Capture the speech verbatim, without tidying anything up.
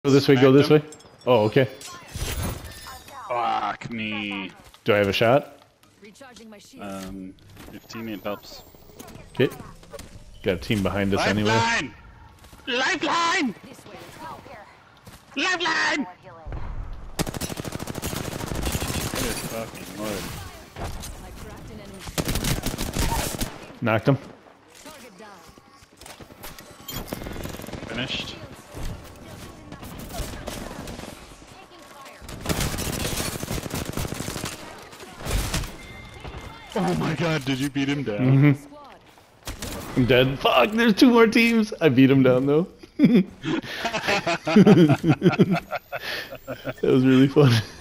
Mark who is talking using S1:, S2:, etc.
S1: Go this way, go this way. Oh, okay.
S2: Fuck me.
S1: Do I have a shot?
S2: Um, if teammate helps.
S1: Okay. Got a team behind us anyway.
S2: Lifeline! Lifeline! Lifeline! Good fucking lord.
S1: Knocked him.
S2: Finished. Oh my god, did you beat him down?
S1: Mm-hmm. I'm dead. Fuck, there's two more teams. I beat him down though. That was really fun.